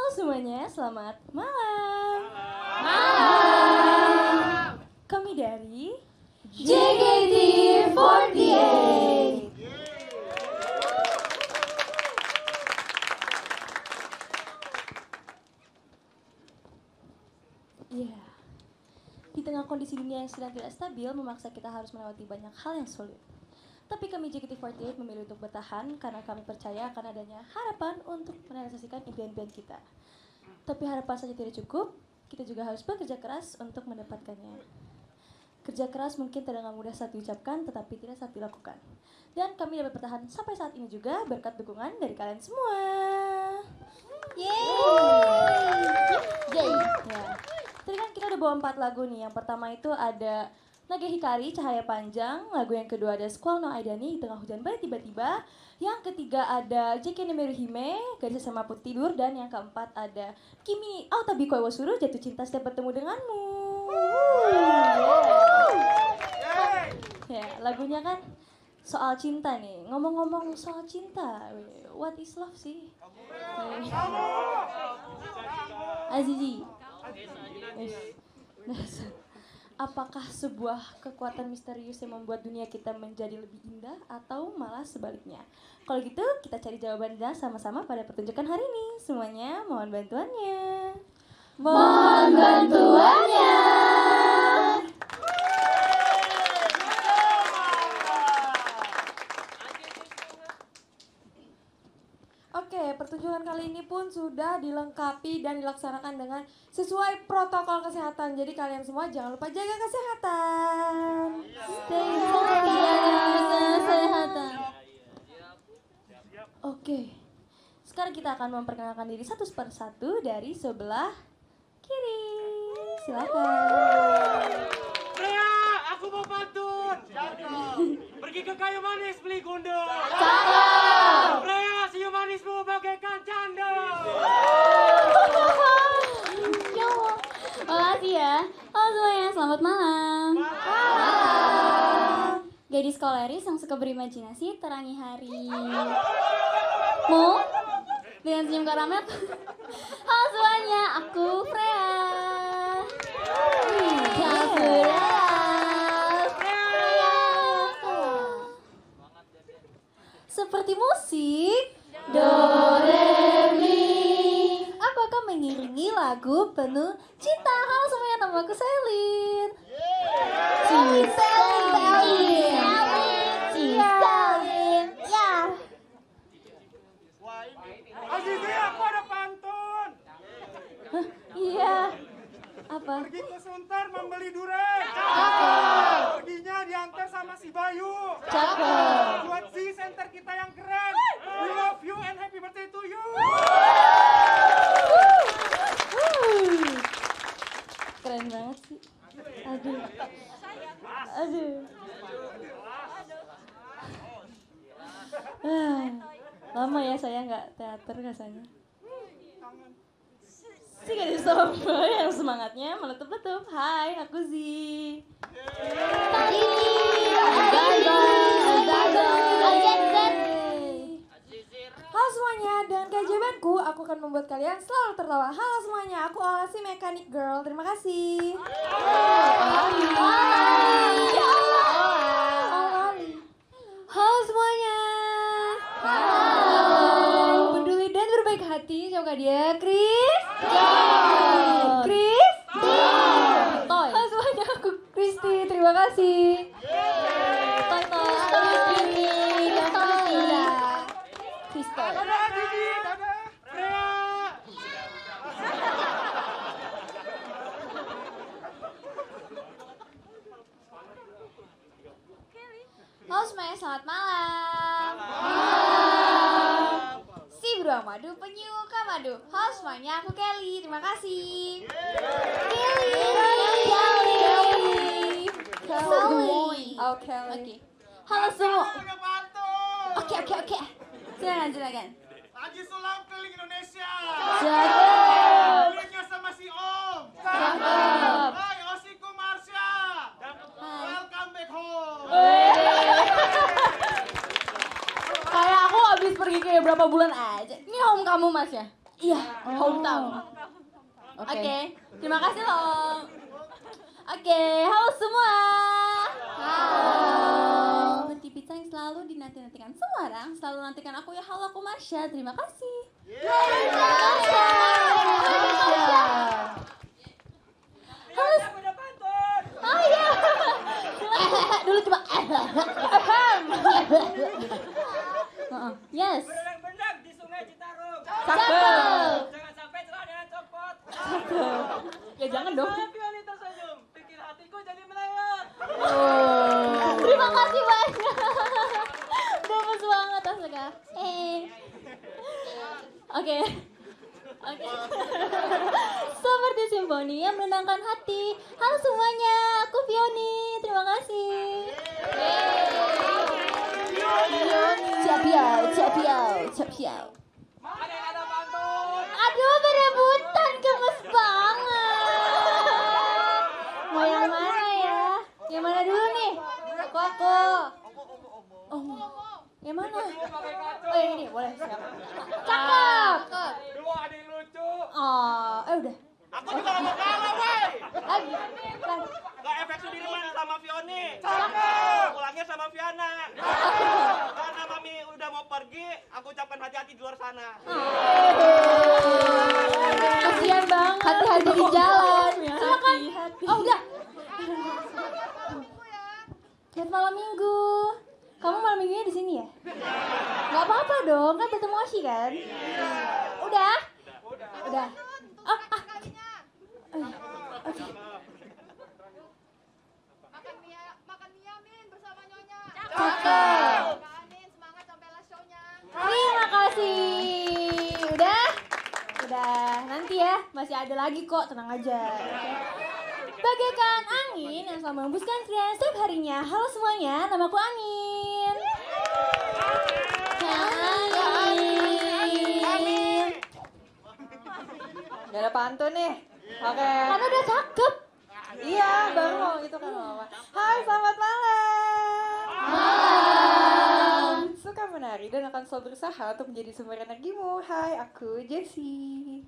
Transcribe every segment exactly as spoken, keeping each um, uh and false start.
semuanya, selamat malam. Malam. Kami dari J K T empat puluh delapan. Iya. Di tengah kondisi dunia yang sedang tidak stabil, memaksa kita harus melewati banyak hal yang sulit. Tapi kami J K T empat puluh delapan memilih untuk bertahan karena kami percaya akan adanya harapan untuk merealisasikan impian-impian kita. Tapi harapan saja tidak cukup, kita juga harus bekerja keras untuk mendapatkannya. Kerja keras mungkin terdengar mudah saat diucapkan, tetapi tidak saat dilakukan. Dan kami dapat bertahan sampai saat ini juga berkat dukungan dari kalian semua. Yeay! Yeay! Ya. Tadi kan kita udah bawa empat lagu nih. Yang pertama itu ada Nage Hikari, Cahaya Panjang. Lagu yang kedua ada Squall no Aidani, Di Tengah Hujan Badai Tiba-Tiba. Yang ketiga ada J K Nemeru Hime, Gadis Sama Put Tidur. Dan yang keempat ada Kimi Aotabi Koi wo Suru, Jatuh Cinta Setiap Bertemu Denganmu. Yeah. Ya, lagunya kan soal cinta nih. Ngomong-ngomong soal cinta, what is love sih? Azizi. Apakah sebuah kekuatan misterius yang membuat dunia kita menjadi lebih indah atau malah sebaliknya? Kalau gitu kita cari jawabannya sama-sama pada pertunjukan hari ini. Semuanya mohon bantuannya. Mohon bantuannya. Oke, pertunjukan kali ini pun sudah dilengkapi dan dilaksanakan dengan sesuai protokol kesehatan. Jadi kalian semua jangan lupa jaga kesehatan. Stay healthy, jaga kesehatan. Oke, sekarang kita akan memperkenalkan diri satu per satu dari sebelah kiri. Silakan. Rea, aku mau pantun. Pergi ke kayu manis beli gundul. Cakep. Rea, senyum manismu bagaikan candol. Ya Allah. Makasih ya. Halo semuanya, selamat malam. Malam. Gadis koleris yang suka berimajinasi terangi hari. Mau? Dengan senyum karamel. Halo semuanya, aku Freya. Ya, Freya. Freya. Seperti musik Do, Re, Mi. Apakah mengiringi lagu penuh cinta? Halo semuanya, nama aku Selin. Selin, Selin, Selin. Ya. Azizi, aku ada pantun. Iya. Apa? Pergi ke Sunter membeli durian. Perginya diantar sama si Bayu. Cakep. Buat si center kita yang keren. We love you and happy birthday to you. Keren banget sih. Aduh. Aduh. Ah, lama ya saya nggak teater rasanya. Si gadis tomboy yang semangatnya meletup-letup. Hai, aku Zi. Halo semuanya, dengan keajaibanku aku akan membuat kalian selalu tertawa. Halo semuanya, aku Ola si Mechanic Girl. Terima kasih. Halo semuanya. Halo. Peduli dan berbaik hati, siapa dia? Chris? Chris? Toy. Halo semuanya, aku Kristi. Terima kasih. Toy toy. Kristol. Dadah Azizi, dadah. Rea. Halo semuanya, selamat malam. Si beruang madu, penyuka madu. Halo semuanya, aku Kelly. Terima kasih. Kelly. Kelly. Kelly. Oh, Kelly. Oke. Halo semua. Ada pantun. Oke, oke, oke. Silakan, silakan. Haji Sulam keliling Indonesia. Cakep. Kelilingnya sama si Om. Cakep. Hai, Osiku Marsha. Welcome back home. Kayak aku habis pergi kayak berapa bulan aja. Ini home kamu mas ya? Iya, Oh. hometown. Oke. Oke, terima kasih loh. Oke, halo semua. Halo. Seperti pizza yang selalu dinanti-nantikan semua orang, selalu nantikan aku ya. Halo, aku Marsha. Terima kasih. Halo. Oh iya. Dulu coba. Heeh. Yes. Berenang-berenang di Sungai Citarum. Cakep. Jangan sampai cerah dengan copot. Ya jangan dong. Saya Pioni tersenyum, pikir hatiku jadi melayang. Terima kasih banyak. Bagus banget astaga. Eh. Oke. Oke. Seperti simfoni yang menenangkan hati. Halo semuanya, aku Pioni. Terima kasih. Capiau, capiau, capiau. Ada yang ada pantun. Aduh, berebutan gemes banget. Mau yang mana ya? Yang mana dulu nih? Aku, aku. Oh, yang mana? Pakai kacu. Oh, yang ini boleh siap. Cakep. Dua ada yang lucu. Oh, eh udah. Aku juga gak mau kalah, woi. Lagi. Lagi. Gak efek Sudirman sama Fioni. Cakep. Pulangnya sama Viana. Karena Mami udah mau pergi, aku ucapkan hati-hati di luar sana. Kasihan banget. Hati-hati di jalan. Silakan. Oh, udah. Lihat malam minggu. Kamu malam minggunya di sini ya? Gak apa-apa dong, kan bertemu Oshi kan? Udah? Udah. Oh, ah. Oh, iya. Oke. Makan mie, makan mie Amin bersama Nyonya. Cakep. Kak Anin semangat sampailah show-nya. Terima kasih. Udah? Udah. Nanti ya, masih ada lagi kok, tenang aja. Oke. Bagaikan angin yang selalu menghembuskan ceria setiap harinya. Halo semuanya, namaku Anin. Hai. Amin. Gak ada pantun nih. Oke. Karena udah cakep. Iya, baru mau gitu kan Mama. Hai, selamat malam. Malam. Suka menari dan akan selalu berusaha untuk menjadi sumber energimu. Hai, aku Jessie.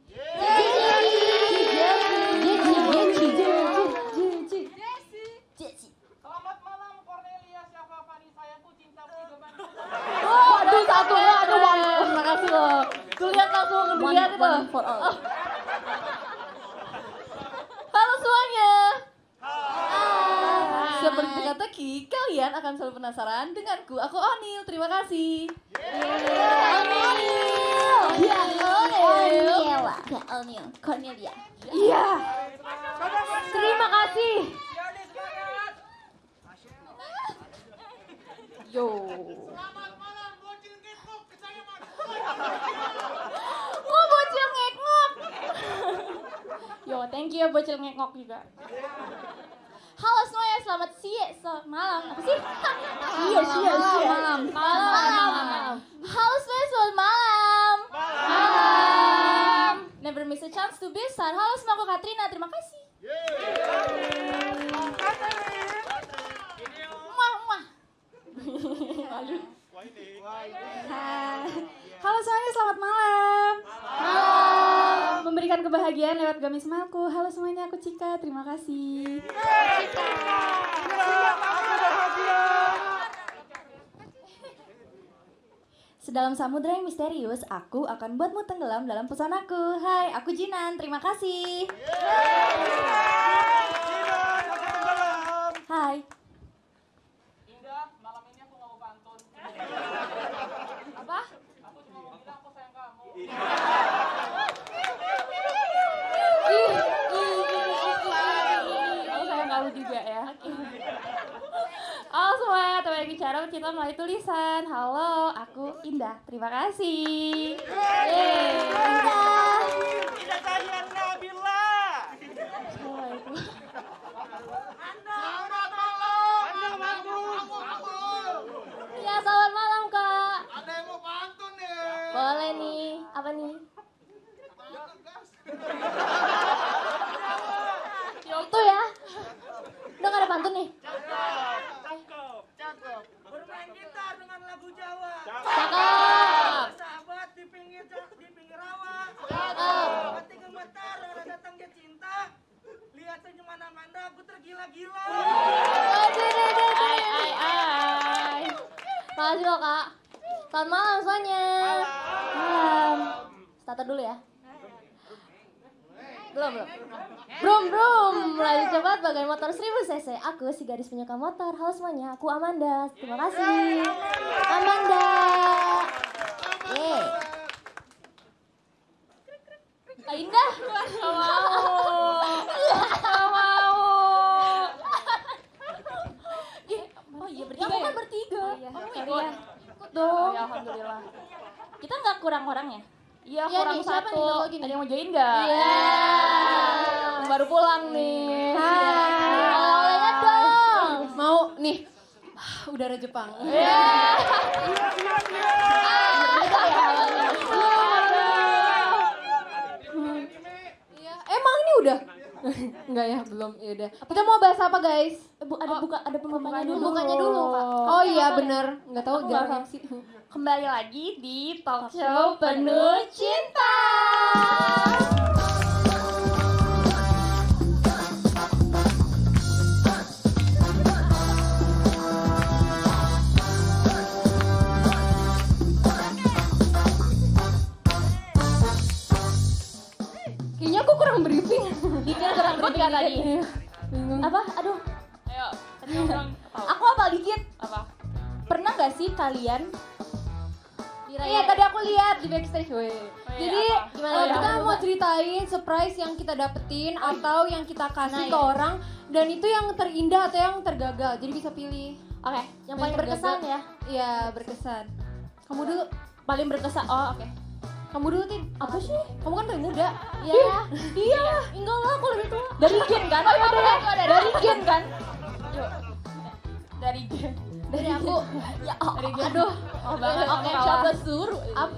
Selamat malam Cornelia, siapa Fani sayangku, cintamu juga manis. Oh, aduh satu ya, aduh bang. Terima kasih loh. Tuh lihat langsung, dilihat itu. Oh. Halo semuanya. Seperti kata-ki, kalian akan selalu penasaran denganku. Aku Onil, terima kasih. Onil. Ya, Onil. Kak Onil, Cornelia. Iya. Terima kasih. Fioni semangat. Yo. Selamat malam, bocil ngikuk kesayangan. Oh, bocil ngekok. Yo, thank you ya bocil ngekok juga. Halo semuanya, selamat siang, selamat malam. Apa sih? Iya, iya, iya. Malam, malam, malam. Halo semuanya, selamat malam. Malam. Never miss a chance to be star. Halo semua, aku Katrina, terima kasih. Muah, muah. Lalu. Hai. Halo semuanya, selamat malam. Malam. Memberikan kebahagiaan lewat Gami Smile-ku. Halo semuanya, aku Cika. Terima kasih. Sedalam samudera yang misterius, aku akan buatmu tenggelam dalam pesonaku. Hai, aku Jinan. Terima kasih. Hai. Indah, malam ini aku gak mau pantun. Apa? Aku cuma mau bilang aku sayang kamu. Ih, ih, ih, ih, ih, ih. Oh, saya tahu juga ya. Halo semua, teman bicara kita melalui tulisan. Halo, aku Indah. Terima kasih. Yeay, Indah. Tidak sayang Nabila. Assalamualaikum. Selamat malam. Anda bagus. Ya, selamat malam, Kak. Ada yang mau pantun nih. Boleh nih. Apa nih? Itu ya. Udah gak ada pantun nih. Cakep. Cakep. Bermain gitar dengan lagu Jawa. Cakep. Sahabat di pinggir di pinggir rawa. aku tergila-gila. Ai ai ai. Makasih loh kak. Selamat malam semuanya. Malam. Starter dulu ya. Belum belum. Brum brum. Melaju cepat bagai motor seribu cc. Aku si gadis penyuka motor. Halo semuanya. Aku Amanda. Terima kasih. Amanda. Yeay. Kak Indah. Gak mau. Gak mau. Oh iya bertiga ya? Kan bertiga. Oh, iya. Sorry ya. Ikut dong. Oh, ya, alhamdulillah. Kita nggak kurang orang ya? Iya, Iya kurang nih, siapa satu. nih yang login? Ada yang mau join nggak? Iya. Baru pulang nih. Hai. Olehnya dong. Mau nih. Udara Jepang. Iya. Iya, emang ini udah? Enggak ya, belum. Ya udah. Kita mau bahas apa, guys? Bu, ada buka ada pembukanya dulu. Bukanya dulu, Kak. Oh iya, bener. Enggak tahu Aku jarang nggak M C. Kembali lagi di talk show penuh cinta. Kayaknya aku kurang briefing. Dikit kurang briefing tadi. Bingung. Apa? Aduh. Ayo, tadi orang tahu. Aku hafal dikit. Apa? Pernah gak sih kalian Iya, tadi aku lihat di backstage, weh. Jadi, apa? gimana Oh, iya. kita Apa? mau ceritain surprise yang kita dapetin atau yang kita kasih Nah, ke iya. orang dan itu yang terindah atau yang tergagal. Jadi bisa pilih. Oke, yang Dan paling berkesan tergagal. ya. Iya, berkesan. Kamu dulu, Paling berkesan. Oh, oke. kamu dulu, Tin. Apa sih? Kamu kan paling muda. Iya. Iya. Enggak lah, aku lebih tua. Dari Gen kan? Oh, iya, dari Gen kan? Dari Gen. Dari aku. Ya, oh, Dari Gen. aduh. Oh banget, Oke, aku kalah. siapa suruh? Up.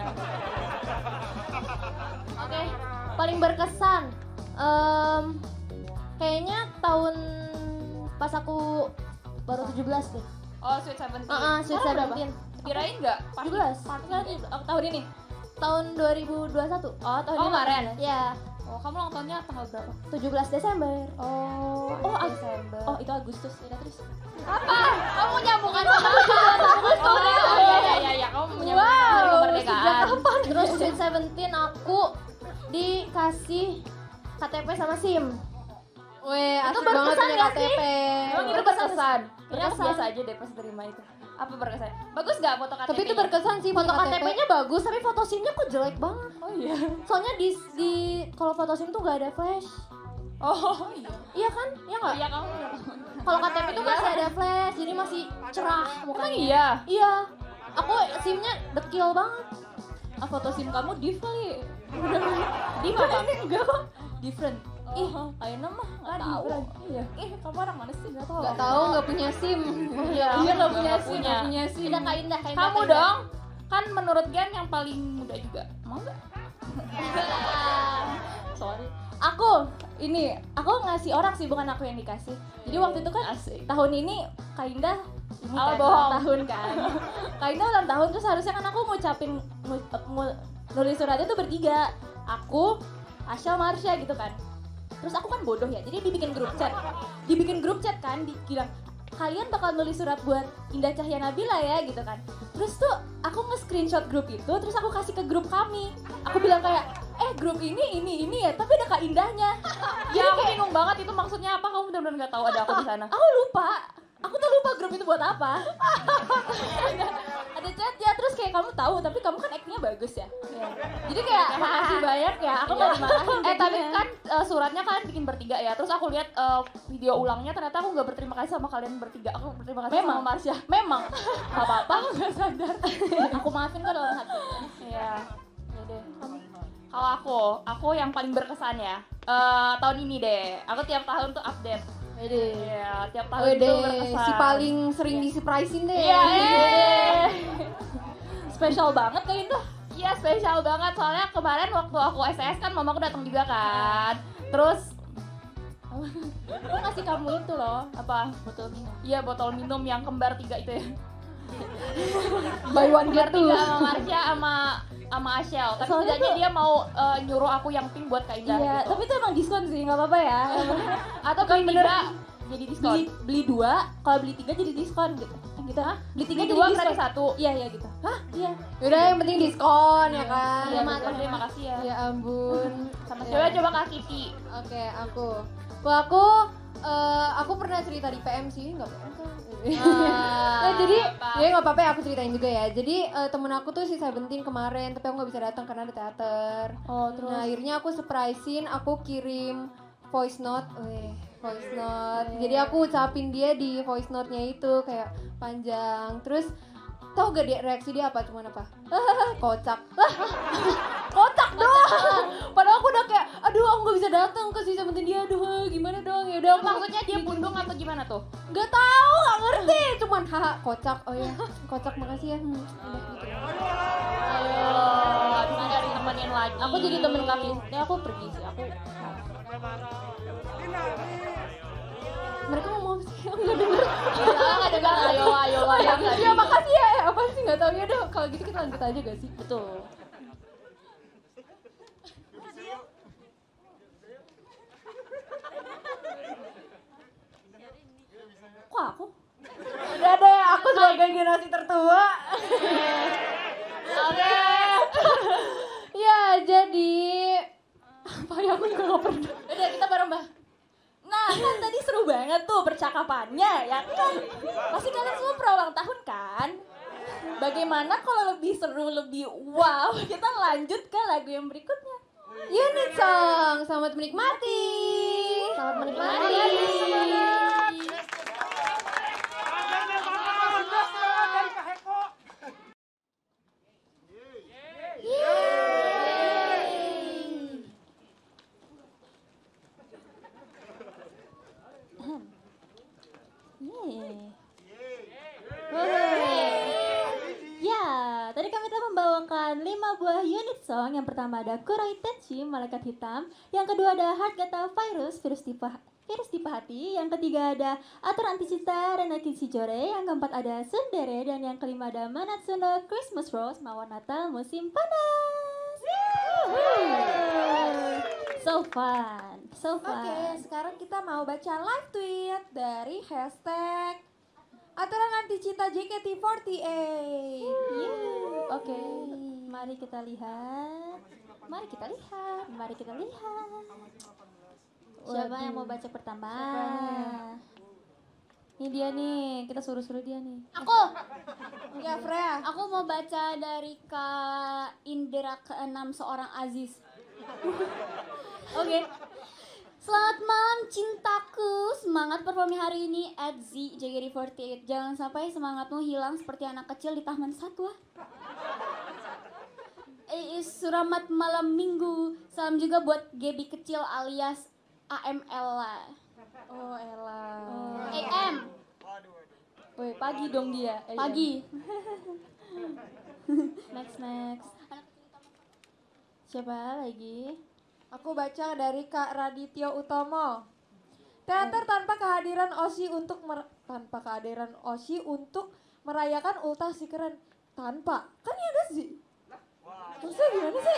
Oke, paling berkesan. Em, kayaknya tahun pas aku baru tujuh belas deh. Oh, Sweet Seventeen. Heeh, Sweet Sekarang berapa? Seventeen. Kirain nggak? Pas tujuh belas. Enggak, oh, tahun ini. Tahun dua ribu dua puluh satu. Oh, tahun Oh, ini. kemarin? Iya, Oh, kamu ulang tahunnya tanggal berapa? tujuh belas Desember. Oh, Oh, Ag- Desember. Oh, itu Agustus. Ya, terus. Apa? Kamu nyambungan sama Agustus. Oh, iya iya iya, iya. Kamu menyambung hari kemerdekaan. Terus Sweet Seventeen aku dikasih K T P sama SIM. Weh, Itu asik banget berkesan punya gak K T P. Emang itu Berkesan. berkesan? Kayaknya aku Berkesan. biasa aja deh pas terima itu. Apa berkesan? Bagus nggak foto K T P-nya? Tapi itu berkesan sih Foto punya K T P-nya bagus, tapi foto SIM-nya kok jelek banget. Oh iya. Soalnya di di kalau foto SIM tuh gak ada flash. Oh iya. Iya kan? Iya nggak? Iya kamu. Kalau K T P itu masih ada flash, jadi masih cerah mukanya. Emang iya? Iya. Aku SIM-nya dekil banget. Ah, foto SIM kamu div kali. Div apa? Enggak kok. Different. Ih, Oh, Aina mah nggak nggak tahu. tahu. Iya. Eh, kamu orang mana sih? Nggak tahu. Gak tahu, gak punya SIM. Iya, Iya, nggak aku punya nggak SIM, punya. Gak punya SIM. Udah Kak Indah, Kak Indah, Kamu Kak Indah. dong. Kan menurut Gen yang paling muda juga. Mau nggak? Sorry. Aku ini aku ngasih orang sih, bukan aku yang dikasih. Jadi waktu itu kan Asik. tahun ini Kak Indah ini Oh, kan bohong. ulang tahun kan. Kak Indah ulang tahun, terus harusnya kan aku ngucapin ngu- ngu- nulis suratnya tuh bertiga. Aku, Asya, Marsha gitu kan. Terus aku kan bodoh ya, jadi dibikin grup chat. Dibikin grup chat kan, dibilang kalian bakal nulis surat buat Indah Cahya Nabila ya gitu kan. Terus tuh aku nge-screenshot grup itu, terus aku kasih ke grup kami. Aku bilang kayak, eh grup ini, ini, ini ya, tapi ada Kak Indahnya. Ya, aku bingung banget itu maksudnya apa. Kamu benar-benar nggak tahu ada aku di sana. Aku lupa. Aku tuh lupa grup itu buat apa. ada, ada chatnya, terus kayak kamu tahu, tapi kamu kan actingnya bagus ya. Jadi kayak makasih banyak ya, aku gak dimarahin. Eh tapi jadinya. kan eh, suratnya kan bikin bertiga ya. Terus aku lihat eh, video ulangnya, ternyata aku nggak berterima kasih sama kalian bertiga. Aku berterima kasih Memang. sama Marsha. Memang. Gak apa-apa. Aku nggak sadar. Aku maafin kok dalam hati. Iya. Ya deh. Kalau aku, aku yang paling berkesan ya. Eh, tahun ini deh. Aku tiap tahun tuh update. Wede. Iya, tiap tahun Wede, tuh berkesan. si paling sering disurprisein deh. Iya, eh. Spesial banget Kak Indah. Iya, spesial banget. Soalnya kemarin waktu aku S S kan mamaku datang juga kan. Terus Aku ngasih kamu itu loh, apa? botol minum. Iya, botol minum yang kembar tiga itu ya. Buy one get two. Tiga sama Marsha sama sama Ashel. Tapi Soalnya setidaknya tuh- dia mau eh, nyuruh aku yang pink buat Kak Indah Iya, gitu. tapi itu emang diskon sih, nggak apa-apa ya. Atau Bukan beli bener. tiga jadi diskon. Beli beli dua, kalau beli tiga jadi diskon gitu. Gitu ah? Beli tiga Beli jadi dua diskon. gratis satu. Iya iya gitu. Hah? Iya. Yaudah yang penting diskon ya kan. Iya, makasih, makasih ya. Ya ampun. Sama Ya. coba coba Kak Kiki. Oke, aku. Kalau aku eh, aku pernah cerita di P M sih, enggak P M kan. Nah, jadi apa? ya nggak apa-apa ya, aku ceritain juga ya. Jadi eh, temen aku tuh si Seventeen kemarin, tapi aku nggak bisa datang karena ada teater. Oh, terus Nah, akhirnya aku surprisein, aku kirim voice note, weh, voice note. Jadi aku ucapin dia di voice note-nya itu kayak panjang. Terus tau gak dia reaksi dia apa? Cuman apa? Kocak. Kocak doang. Padahal aku udah kayak, aduh aku nggak bisa datang ke si Seventeen dia, aduh gimana dong? Ya udah aku Maksudnya dia bundung atau gimana tuh? nggak tahu, nggak ngerti. Cuman haha kocak. Oh ya, kocak makasih ya. Hmm, udah gitu. Ayo, bisa cari temenin lagi. aku jadi temen kami. Ini aku pergi sih, aku Mereka ngomong apa sih? Aku nggak denger. nggak dengar. Ayo, ayo, Oh ya, ayo. ya makasih ya. Eh, apa sih nggak tahu ya udah. Kalau gitu kita lanjut aja gak sih? betul. Kok aku? Udah deh, aku sebagai generasi tertua. Oke. Ya jadi apa ya, aku juga nggak pernah. Udah kita bareng Mbak. Nah kan tadi seru banget tuh percakapannya ya kan. Pasti kalian semua berulang tahun kan. Bagaimana kalau lebih seru, lebih wow, kita lanjut ke lagu yang berikutnya. Unit song, selamat menikmati. Selamat menikmati. Yeay. Ya, tadi kami telah membawakan lima buah unit song. Yang pertama ada Kuroi Tenchi, Malaikat Hitam. Yang kedua ada Heart Gata Virus, virus tipe virus tipe hati. Yang ketiga ada Atur Anti Cinta, Renaki Shijore. Yang keempat ada Tsundere. Dan yang kelima ada Manatsuno Christmas Rose, Mawar Natal Musim Panas. So fun, so fun. Oke, sekarang kita mau baca live tweet dari hashtag Aturan Anti Cinta J K T empat delapan. Yeah. Oke, mari kita lihat. Mari kita lihat. Mari kita lihat. Siapa yang mau baca pertama? Ini dia nih, kita suruh-suruh dia nih. Aku, Ya, Freya. aku mau baca dari Kak Indra keenam seorang Aziz. Oke. Selamat malam cintaku, semangat performnya hari ini at Z J K T empat delapan. Jangan sampai semangatmu hilang seperti anak kecil di taman satwa. Eh, selamat malam minggu. Salam juga buat Gaby kecil alias A M L lah. Oh, Ella. A M, Woi, pagi dong dia. Eh, pagi. Next, next. Siapa lagi? Aku baca dari Kak Radityo Utomo. Teater tanpa kehadiran Oshi untuk mer- tanpa kehadiran Oshi untuk merayakan ultah si keren. Tanpa, kan ya ada sih. Maksudnya gimana sih?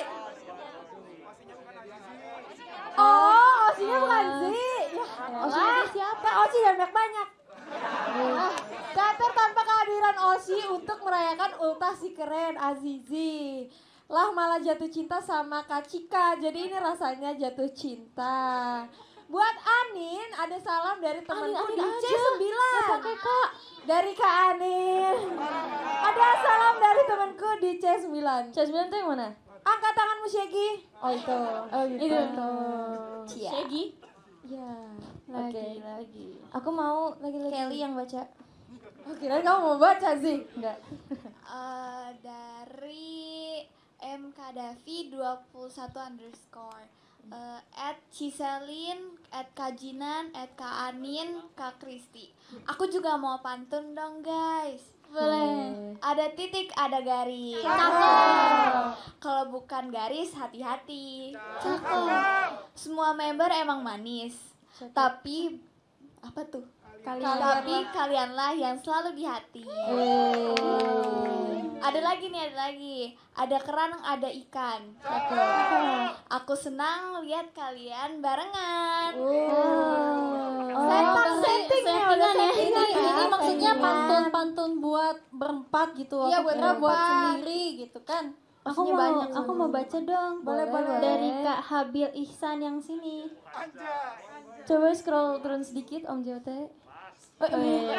Oh, Oshinya bukan sih. Ya, Oshi siapa? Oshi dan banyak-banyak. Ah, teater tanpa kehadiran Oshi untuk merayakan ultah si keren Azizi. Lah malah jatuh cinta sama Kak Cika. Jadi ini rasanya jatuh cinta. Buat Anin ada salam dari temanku di C sembilan. Pakai Kak. Dari Kak Anin. Ada salam dari temanku di C sembilan. C sembilan tuh yang mana? Angkat tanganmu Syegi. Oh itu. Oh gitu. Itu. Shaggy. Ya. Oke, Lagi. lagi. Aku mau lagi-lagi. Kelly yang baca. Oh, kirain kamu mau baca sih. Enggak. Eh, dari M Kadafi dua puluh satu underscore uh, at Ciselin, at Kajinan, at Kak Anin, Kak Kristi. Aku juga mau pantun dong guys. Boleh. Ada titik, ada garis. Cakep. Kalau bukan garis, hati-hati. Cakep. Semua member emang manis. Tapi apa tuh? Kalian. Tapi kalianlah yang selalu di hati. Ada lagi nih, ada lagi. Ada kerang, ada ikan. Aku senang lihat kalian barengan. Setting settingnya udah settingan ya. settingan Ini, ya. ini maksudnya settingan. pantun-pantun buat berempat gitu. Iya, Aku buat kira buat berempat. sendiri gitu kan. Aku Maksudnya mau, banyak aku mau baca dong. Boleh, boleh. Dari Kak Habil Ihsan yang sini. Coba scroll turun sedikit Om J O T. Oh, iya.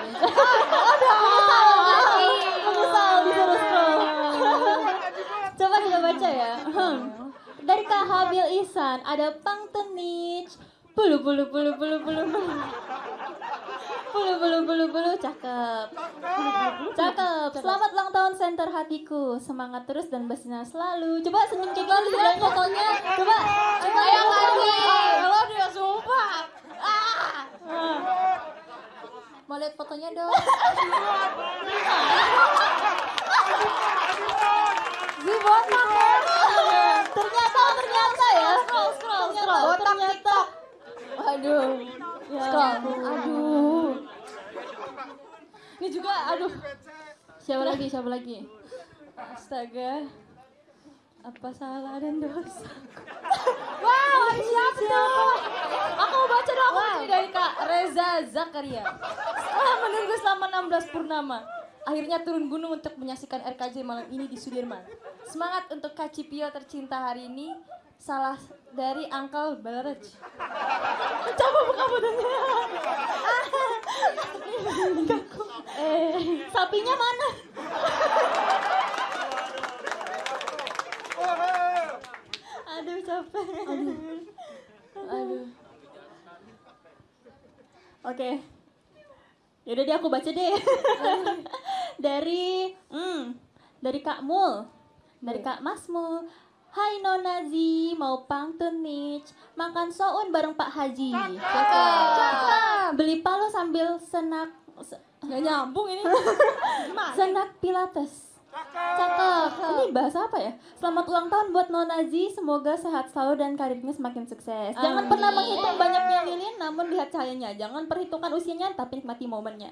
Menyesal disuruh scroll. Coba kita baca ya. Hmm. Dari Kak Habil Ihsan ada pangtenich. Bulu bulu bulu bulu bulu bulu. Bulu bulu bulu bulu cakep. Cakep. Selamat ulang tahun center hatiku. Semangat terus dan bersinar selalu. Coba senyum kayak gini lihat fotonya. Coba. Coba yang lagi. Kalau dia sumpah. Ah. Mau lihat fotonya dong. Zi botak ya. Ternyata ternyata ya. Scroll scroll scroll. Botak Ternyata. Aduh. Ya. Scroll. Aduh. Ini juga aduh. Siapa lagi? Siapa lagi? Astaga. Apa salah dan dosa? Wow, ada siapa tuh? Aku mau baca dong. Aku Ini dari Kak Reza Zakaria. Setelah menunggu selama enam belas purnama, akhirnya turun gunung untuk menyaksikan R K J malam ini di Sudirman. Semangat untuk Kak Cipio tercinta hari ini. Salah dari Uncle Balaraj. Coba buka fotonya. eh, sapinya mana? Aduh capek. Aduh. Aduh. Oke. Yaudah deh aku baca deh. dari hmm, dari Kak Mul. Dari Kak Mas Mul. Hai Nona Zi, mau pangtun nih. Makan soun bareng Pak Haji. Cakep. Cakep. Beli palu sambil senak se- Gak nyambung ini. senak pilates. Cakep. Ini bahasa apa ya? Selamat ulang tahun buat Nona Zi. Semoga sehat selalu dan karirnya semakin sukses. Jangan Amin. pernah menghitung banyaknya lilin, namun lihat cahayanya. Jangan perhitungkan usianya, tapi nikmati momennya.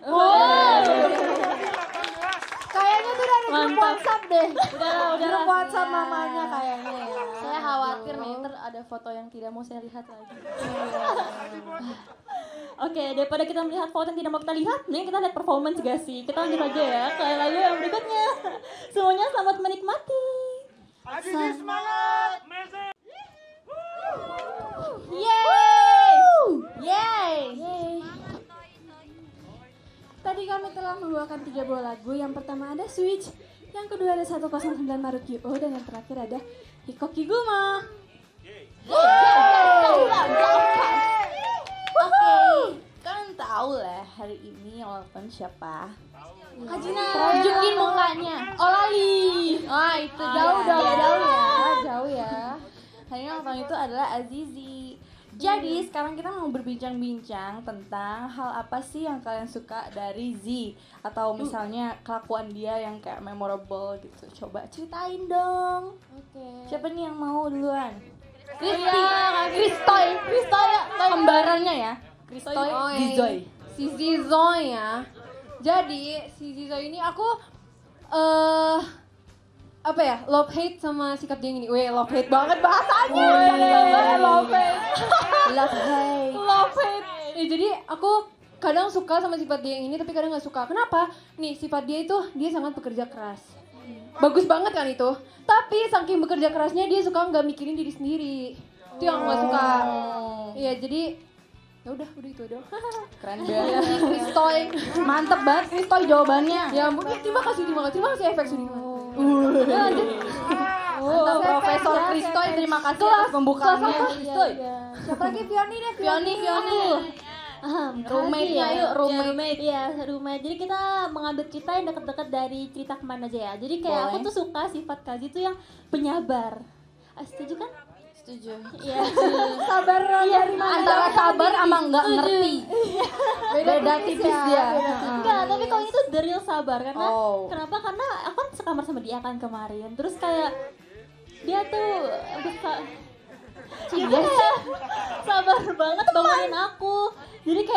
Kayaknya tuh dari grup Mantap. WhatsApp deh. Udah, udah. Grup WhatsApp mamanya kayaknya ya. Saya khawatir nih, ntar ada foto yang tidak mau saya lihat lagi. Oke, daripada kita melihat foto yang tidak mau kita lihat, nih kita lihat performance gak sih? Kita lanjut aja ya ke lagu yang berikutnya. Semuanya selamat menikmati. Azizi semangat. Yeay! Yeay! Tadi kami telah membawakan tiga buah lagu. Yang pertama ada Switch, yang kedua ada seratus sembilan Marukyo, dan yang terakhir ada Hikoki Guma. Oke, kalian tahu lah hari ini yang nonton siapa? Hajina. Tunjukin mukanya. Olali. Ah, itu Ah, jauh ya. dong, jauh ya, jauh ya. Hari ini yang nonton itu adalah Azizi. Jadi sekarang kita mau berbincang-bincang tentang hal apa sih yang kalian suka dari Z, atau misalnya kelakuan dia yang kayak memorable gitu. Coba ceritain dong. Oke. Siapa nih yang mau duluan? Kristi. Kristoy. Kristoy ya, kembarannya ya. Kristoy, Oh, iya. Zizoy. Si Zizoy ya. Jadi si Zizoy ini aku eh apa ya, love hate sama sikap dia yang ini. Weh, love hate banget bahasanya. Weh, love hate. Love hate. Love hate. Ya, jadi aku kadang suka sama sifat dia yang ini, tapi kadang nggak suka. Kenapa? Nih, sifat dia itu dia sangat bekerja keras. Bagus banget kan itu. Tapi saking bekerja kerasnya dia suka nggak mikirin diri sendiri. Itu yang nggak suka. Iya, jadi ya udah, udah itu doang. Keren banget. Kristoy. Mantep banget Kristoy jawabannya. Ya ampun, ya, terima kasih, terima kasih, terima kasih efek Sudirman. Ya, lanjut. Mantap Saya Profesor fans ya, Kristoy, saya terima fans. kasih Kelas- atas pembukaannya. kelas apa? Kristoy. Siapa lagi? Fioni deh, Fioni, Fioni. Aham, Roommate-nya ya, yuk, roommate. roommate. Iya, roommate. Jadi kita mengambil cerita yang dekat-dekat dari cerita kemana aja ya. Jadi kayak aku Boleh. tuh suka sifat Kazi tuh yang penyabar. Ah, setuju kan? Setuju. Iya. Sabar dari mana? Antara sabar sama nggak Setuju. ngerti. Beda tipis dia. Enggak, tapi kalau itu the real sabar karena Oh. kenapa? Karena aku kan sekamar sama dia kan kemarin. Terus kayak dia tuh bisa dia tuh kayak sabar banget bangunin aku. Jadi kayak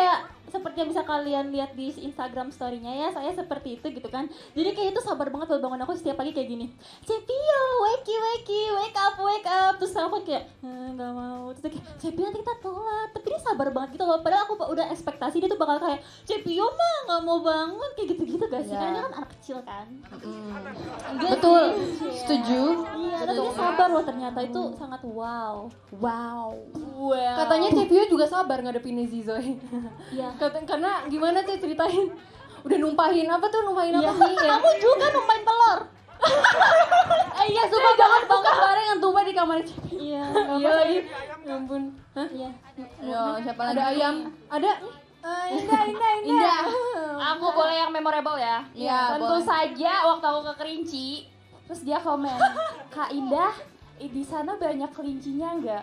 seperti yang bisa kalian lihat di Instagram story-nya ya, saya seperti itu gitu kan. Jadi kayak itu sabar banget buat bangun aku setiap pagi kayak gini. Cepio, wakey wakey, wake up wake up. Terus aku kayak eh, nggak mau. Terus kayak Cepio nanti kita telat. Tapi dia sabar banget gitu loh. Padahal aku udah ekspektasi dia tuh bakal kayak Cepio mah nggak mau bangun kayak gitu-gitu gak sih? Iya. Karena dia kan anak kecil kan. Dia Betul, sih, setuju. Iya, tapi dia sabar loh ternyata itu sangat wow. Wow. Wow. Katanya Cepio juga sabar ngadepin Zizo. Iya. Kata, karena gimana tuh ceritain? Udah numpahin apa tuh? Numpahin Iya. apa sih? Ya. Kamu juga numpain telur. Eh iya, sumpah jangan banget bareng yang tumpah di kamar Cepio. Iya. Iya lagi. Ya ampun. Hah? Iya. Yo, siapa lagi? Ada ayam. Ada. Eh, indah, indah, Indah. Aku boleh yang memorable ya? Iya, Tentu boleh. saja waktu aku ke Kerinci, terus dia komen, Kak Indah, eh, di sana banyak kelincinya nggak?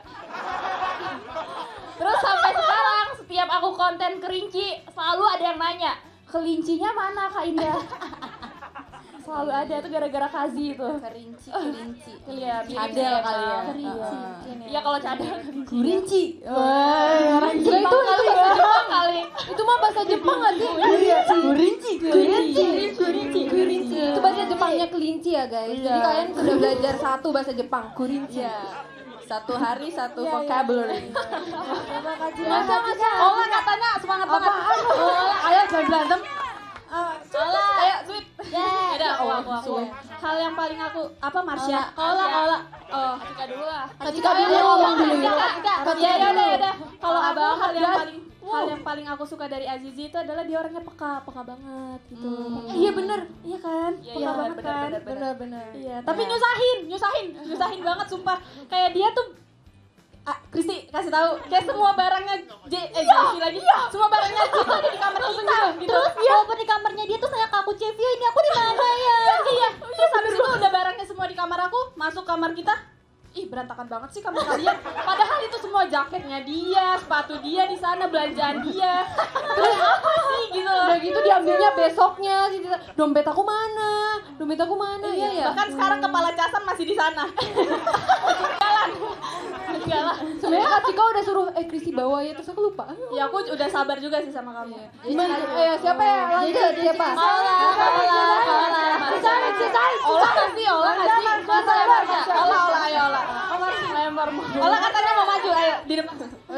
Terus sampai sekarang setiap aku konten Kerinci selalu ada yang nanya, kelincinya mana Kak Indah? Selalu ada, itu gara-gara Kazi itu. Kerinci, kerinci. Iya, mirip Cadel sih kali ya. emang. Kerinci. Iya kalau cadel. Kerinci. Wah, orang gila itu Itu bahasa Jepang kali. itu mah bahasa Jepang nggak sih? Kurinci, kurinci, kurinci, kurinci. Itu bahasa Jepangnya kelinci ya guys. Jadi kalian sudah belajar satu bahasa Jepang, kurinci. Satu hari satu vocabulary. Masa, masa. Ola katanya semangat banget. Oh, ayo jangan berantem. Ola, ayo sweet. Ya, Udah, aku, aku, aku. Hal yang paling aku apa Marsha? Ola, Ola. Oh, Cika dulu lah. Cika dulu ngomong dulu. Cika, Cika. Cika Ya, ya, dulu. ya, udah. Kalau Aku abang hal yang Haddad. paling hal yang paling aku suka dari Azizi itu adalah dia orangnya peka, peka banget gitu. Hmm. Iya bener, iya kan? Iya, Peka iya, banget bener, kan? bener, bener. Benar-benar. Iya, tapi nyusahin, nyusahin, nyusahin banget sumpah. Kayak dia tuh Ah, Kristi kasih tahu, kayak semua barangnya J, eh Jessi lagi, semua barangnya J tuh ada di kamar langsung gitu, gitu. Terus dia walaupun di kamarnya dia tuh saya ke aku Cevio, ini aku di mana ya? Iya, terus habis itu udah barangnya semua di kamar aku, masuk kamar kita. Ih berantakan banget sih kamar kalian. Padahal itu semua jaketnya dia, sepatu dia di sana, belanjaan dia. Terus apa sih gitu? Udah gitu diambilnya besoknya gitu. Dompet aku mana? Dompet aku mana? Iya ya. Bahkan sekarang kepala casan masih di sana. Jalan. Jalan. Sebenarnya Kak Cika udah suruh eh Kristi bawa ya terus aku lupa. Ya aku udah sabar juga sih sama kamu. Gimana? Eh siapa ya? Lanjut siapa? Ola, Ola, Ola. Cisain, cisain. Ola kasih, Ola kasih. Masa lempar gak? Ola, Ola, ayo Ola. Ola lempar mau. Ola katanya mau maju, ayo di depan.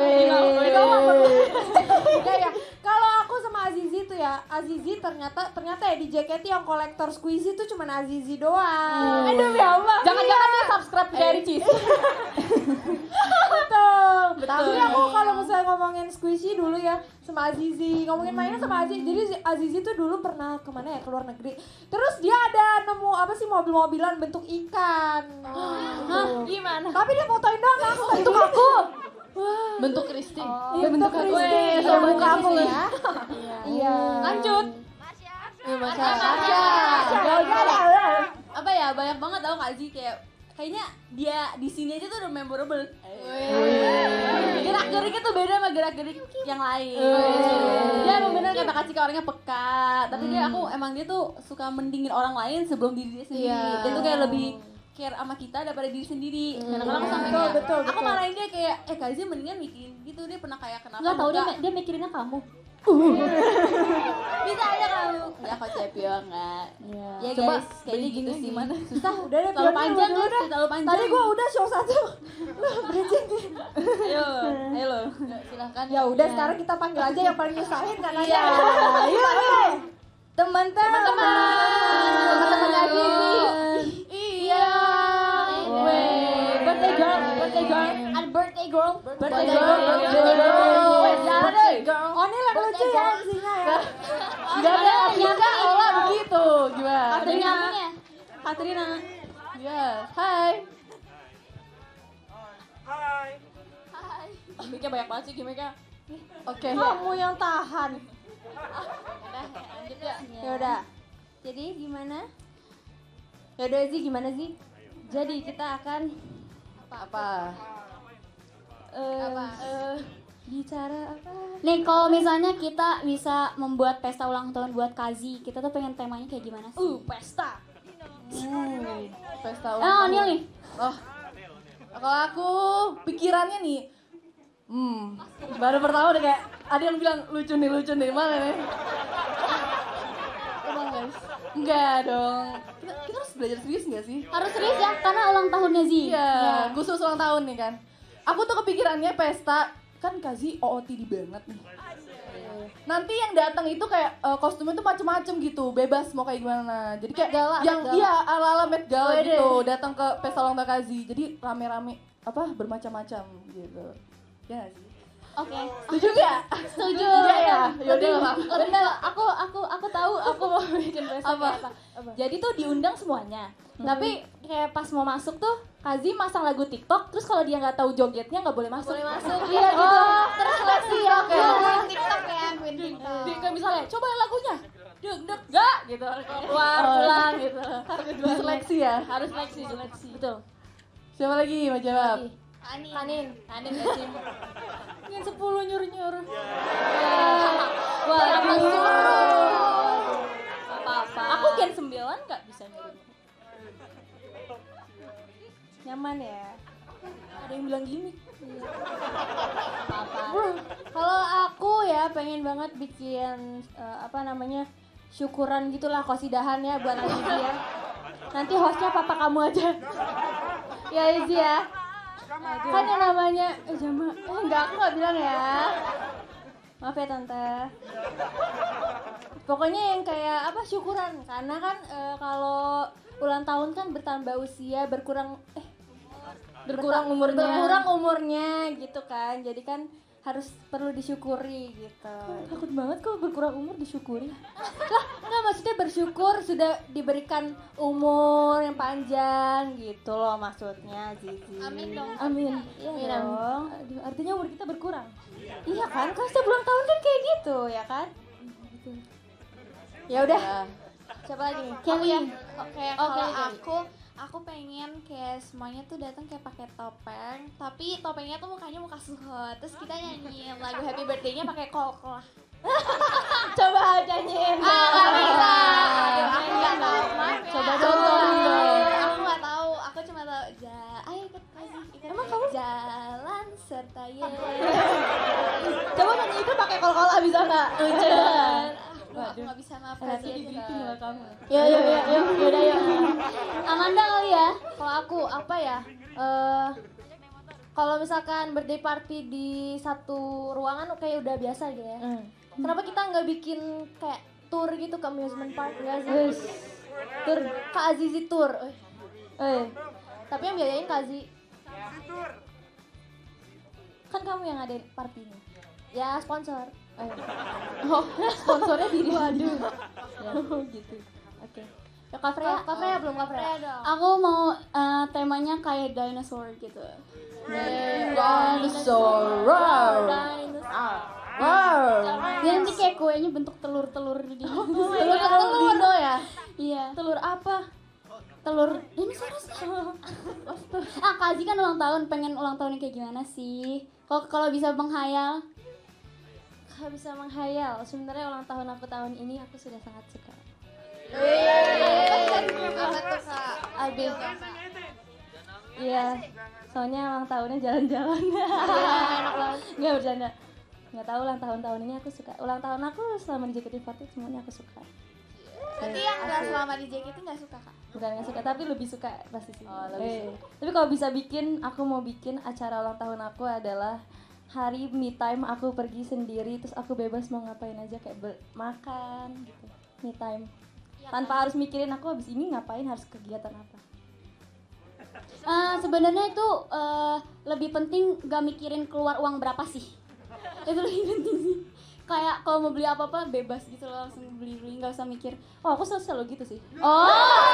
Ya ya. Kalau aku sama Azizi tuh ya, Azizi ternyata ternyata ya di J K T yang kolektor squishy tuh cuma Azizi doang. Aduh ya Allah. Jangan-jangan dia subscribe dari Cheese. Betul. Tapi aku kalau misalnya ngomongin squishy dulu ya sama Azizi, ngomongin mainan sama Azizi. Jadi si Azizi tuh dulu pernah kemana ya, ke luar negeri. Terus dia ada nemu apa sih mobil-mobilan bentuk ikan. Hah, gimana? Tapi dia fotoin doang langsung bentuk aku. Wah. Bentuk Kristi. Iya, bentuk aku. Weh, Sama bentuk kamu Kristi ya. Iya. Lanjut. Iya, Masya. Masya. Masya. Apa ya, banyak banget tau gak sih kayak kayaknya dia di sini aja tuh udah memorable. Gerak-geriknya tuh beda sama gerak-gerik yang lain. Dia emang bener kata Kak Cika orangnya peka, tapi dia aku emang dia tuh suka mendingin orang lain sebelum diri dia sendiri. Iya. Dia tuh kayak lebih care sama kita daripada diri sendiri. Kadang-kadang aku sampai Betul, kayak, betul, aku betul. marahin dia kayak, eh Kak Zia mendingan mikirin gitu, dia pernah kayak kenapa Nggak tahu dia buka- dia mikirinnya kamu. bisa aja kamu. Enggak kok Cepio enggak. Ya Coba guys, kayaknya gitu sih mana. Susah, udah deh. Terlalu Pionnya panjang dulu guys, deh. terlalu panjang. Tadi gua udah show satu. Lu bridging nih. Ayo, ayo lo. Silahkan. Ya udah, sekarang kita panggil aja yang paling nyusahin kan aja. Iya. Ayo, ayo. Teman-teman. Teman-teman lagi. Iya. Weh, birthday girl, birthday girl. Ada birthday girl. Birthday girl, birthday girl. Weh, jangan deh. Oh, ini yang lucu ya isinya ya. Enggak ada ternyata olah begitu. Gimana? Katrina namanya. Katrina. Ya, hai. Hai. Gimiknya banyak banget sih gimiknya. Oke, kamu yang tahan. Lanjut ya. Ya udah. Jadi gimana? Ya udah Zi, gimana Zi? Jadi kita akan Apa? eh, Apa? eh, bicara apa? Nih kalau misalnya kita bisa membuat pesta ulang tahun buat Kazi, kita tuh pengen temanya kayak gimana sih? Uh, pesta. Uh, pesta Ah, ulang Onil nih. Oh, kalau aku pikirannya nih, Hmm, baru pertama udah kayak ada yang bilang lucu nih, lucu nih, mana nih? Emang guys. Enggak dong. Kita, kita harus belajar serius nggak sih? Harus serius ya, karena ulang tahunnya Zi. Iya, khusus ulang tahun nih kan. Aku tuh kepikirannya pesta kan Kazi O O T D banget nih. Nanti yang datang itu kayak uh, kostumnya tuh macem-macem gitu, bebas mau kayak gimana. Jadi kayak Gala, yang Met Gala. iya ala-ala Met Gala Wede. gitu, datang ke pesta ulang tahun Kazi. Jadi rame-rame apa bermacam-macam gitu. Ya nggak sih? Oke. Setuju gak? Setuju. Enggak ya? Lebih, Yaudah lah. lebih aku aku aku tahu aku mau bikin pesta Apa? kayak apa. Jadi tuh diundang semuanya. Tapi kayak pas mau masuk tuh Kazi masang lagu TikTok, terus kalau dia nggak tahu jogetnya nggak boleh masuk. Boleh masuk. Iya gitu. Oh, terus seleksi ya. Oke. Queen TikTok ya, Queen Di, TikTok. di- kayak misalnya coba lagunya. Deg deg gak gitu. Keluar pulang gitu. Diseleksi ya? Harus seleksi, seleksi. Betul. Siapa lagi mau jawab? Lagi. Ani. Anin, Anin gak sih? Ingin sepuluh nyuruh-nyuruh. Wah, Apa-apa. Aku gen sembilan gak bisa nyuruh. Nyaman ya. Ada yang bilang gimmick. Apa-apa. Kalau aku ya pengen banget bikin eh, apa namanya syukuran gitulah kosidahan ya buat Azizi ya. Nanti hostnya papa kamu aja. Ya Izzy ya. Kan yang namanya eh Jama. Eh enggak, aku nggak bilang ya. Maaf ya tante. Pokoknya yang kayak apa syukuran karena kan eh, kalau ulang tahun kan bertambah usia berkurang eh Berkurang umurnya. berkurang umurnya gitu kan, jadi kan harus perlu disyukuri gitu. Takut banget kok berkurang umur disyukuri. Lah, nggak maksudnya bersyukur sudah diberikan umur yang panjang gitu loh maksudnya Zizi. Amin dong. Amin. Iya Amin, dong. Aduh, artinya umur kita berkurang. Iya kan, kan setiap ulang tahun kan kayak gitu ya kan. Ya udah. Siapa lagi nih? Kelly. Oke, Oh, kalau Kelly. aku aku pengen kayak semuanya tuh datang kayak pakai topeng, tapi topengnya tuh mukanya muka Suho. Terus kita nyanyiin lagu Happy Birthday-nya pakai kol-kol. Coba nyanyiin. Ah, nggak bisa. Aduh, Aku nggak tahu. Maaf ya. Coba contohin dong. Aku nggak tahu. Aku cuma tahu. Ja, ayo ikut lagi. Ikut. Emang kamu jalan serta ye. Coba nyanyi itu pakai kol-kola bisa nggak? Lucu. Aduh, aku nggak bisa maaf Nanti aja. di-briefing lah kamu. Yuk, yuk, yuk, yuk, yaudah yuk. Amanda kali ya? Kalau aku apa ya? Eh kalau misalkan birthday party di satu ruangan kayak udah biasa gitu ya. Kenapa kita nggak bikin kayak tour gitu ke amusement park ya sih? Tour Kak Azizi tour. Eh. Eh. Tapi yang biayain Kak Azizi. Kan kamu yang ada partinya. Ya sponsor. Eh. Oh, sponsornya diri. Waduh. Ya. Oh gitu. Oke. Ya Kak Freya, Kak Freya belum Kak Freya. Aku mau eh, temanya kayak dinosaur gitu. Dinosaur. Wow. Wow. Dia nanti kayak kuenya bentuk telur-telur gitu. Telur telur dino ya. Iya. Telur apa? Telur dinosaurus. Ah, Kazi kan ulang tahun, pengen ulang tahunnya kayak gimana sih? Kalau kalau bisa menghayal. Kak bisa menghayal. Sebenarnya ulang tahun aku tahun ini aku sudah sangat suka. Apa tuh kak? Aduh. Iya. Soalnya ulang tahunnya jalan-jalan. Nggak bercanda. Nggak tahu ulang tahun-tahun ini aku suka. Ulang tahun aku selama di J K T empat puluh semuanya aku suka. Berarti yang nggak selama di J K T nggak suka kak? Bukan nggak suka, tapi lebih suka pasti sih. Oh, lebih Eh, Tapi kalau bisa bikin, aku mau bikin acara ulang tahun aku adalah hari me time aku pergi sendiri, terus aku bebas mau ngapain aja kayak ber- makan gitu. Me time. Tanpa harus mikirin aku habis ini ngapain, harus kegiatan apa. Eh, sebenarnya itu eh, lebih penting gak mikirin keluar uang berapa sih. Itu lebih penting sih. Kayak kalau mau beli apa-apa bebas gitu loh, langsung beli-beli, nggak usah mikir. Oh, aku selalu, selalu gitu sih. Oh,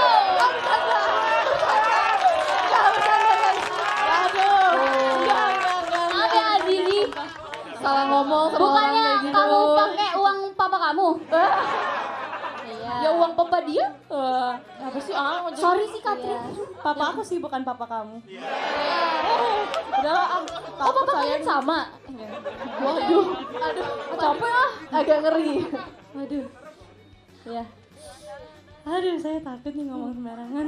maaf ya Azizi. Salah ngomong sama orang Bukannya kayak gitu. kamu pakai uang papa kamu? Iya. Ya uang papa dia? Eh, apa sih? Ah, mau jadi- Sorry sih Katrin. Iya. Papa aku sih, bukan papa kamu. Udahlah, ah. Oh, papa kalian sama? Waduh. Aduh, capek ah. Agak ngeri. Waduh. Ya. Aduh, saya takut nih ngomong sembarangan.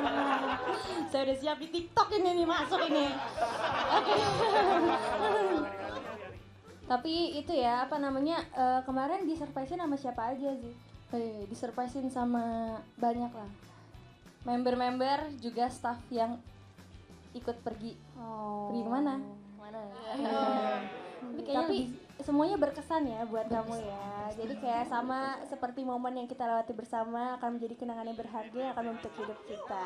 Saya udah siap di TikTok ini nih, masuk ini. Oke. Tapi itu ya, apa namanya, eh, kemarin disurprisein sama siapa aja sih? Eh, disurprisein sama banyak lah. Member-member juga staff yang ikut pergi. Oh. Pergi kemana? Mana? Tapi kayaknya Tapi lebih- semuanya berkesan ya buat kamu ya. Jadi kayak sama seperti momen yang kita lewati bersama akan menjadi kenangan yang berharga yang akan membentuk hidup kita.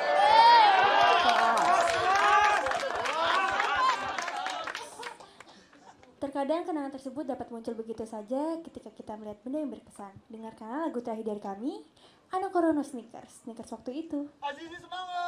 Terkadang kenangan tersebut dapat muncul begitu saja ketika kita melihat benda yang berkesan. Dengarkanlah lagu terakhir dari kami, Anak Korono Sneakers, Sneakers waktu itu. Azizi semangat.